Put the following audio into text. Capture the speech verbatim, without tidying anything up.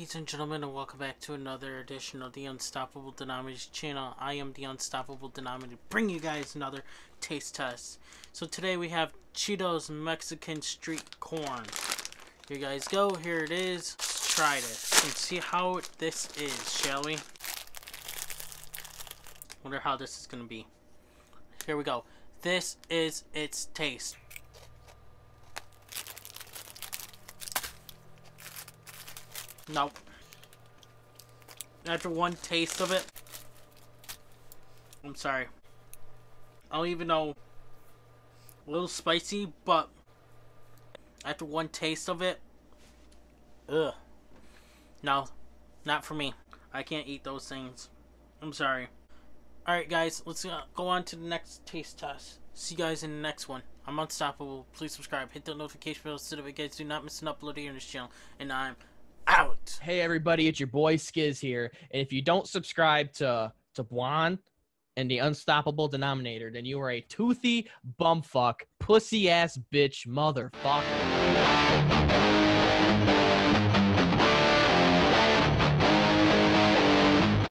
Ladies and gentlemen, and welcome back to another edition of the Unstoppable Denominator channel. I am the Unstoppable Denominator, bring you guys another taste test. So today we have Cheetos Mexican Street Corn. Here you guys go, here it is. Let's try this and see how this is, shall we? Wonder how this is gonna be. Here we go. This is its taste. Nope. After one taste of it, I'm sorry. I don't even know. A little spicy, but after one taste of it, ugh. No, not for me. I can't eat those things. I'm sorry. Alright guys, let's uh, go on to the next taste test. See you guys in the next one. I'm Unstoppable. Please subscribe. Hit the notification bell so that you guys do not miss an upload here on this channel. And I'm out. Hey everybody, it's your boy Skiz here, and if you don't subscribe to to Blonde and the Unstoppable Denominator, then you are a toothy bumfuck, pussy ass bitch motherfucker.